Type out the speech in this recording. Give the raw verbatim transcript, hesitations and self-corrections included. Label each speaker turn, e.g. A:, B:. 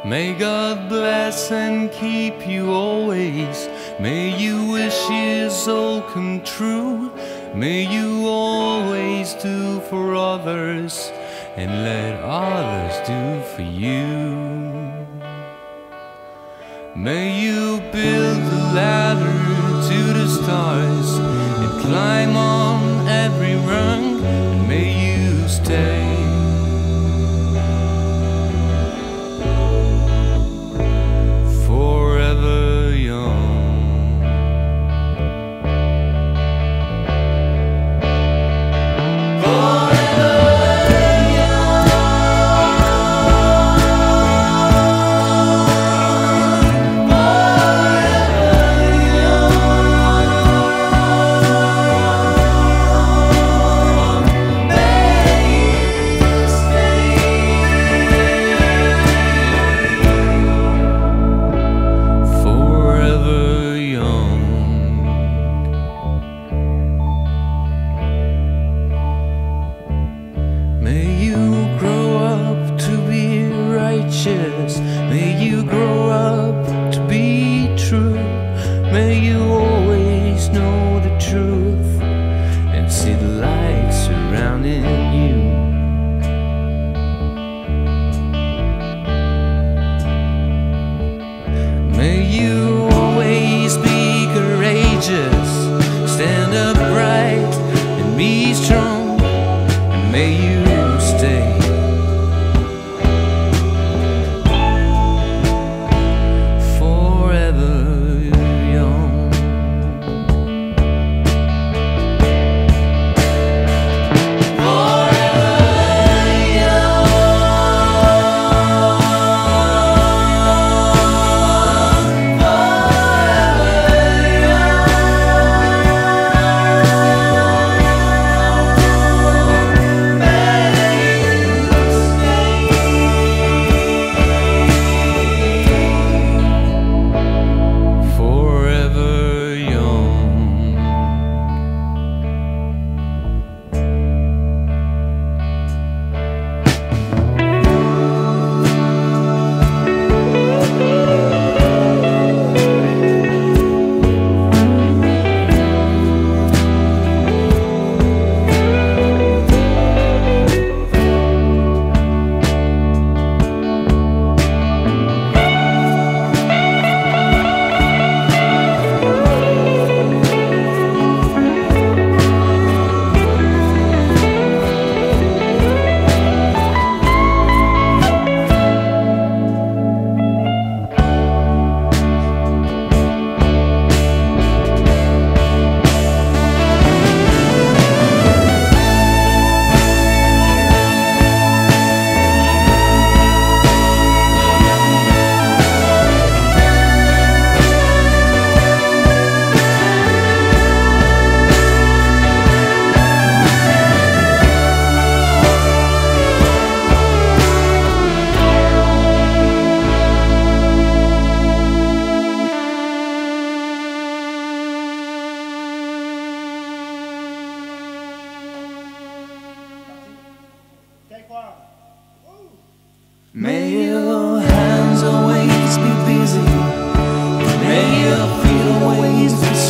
A: May God bless and keep you always. May your wishes all come true. May you always do for others and let others do for you. May you build a ladder to the stars and climb on every rung, and may you stay forever young. May you grow up to be true. May you always know the truth and see the light surrounding you. May you always be courageous, stand upright and be strong, and may you stay May your hands always be busy. May your feet always be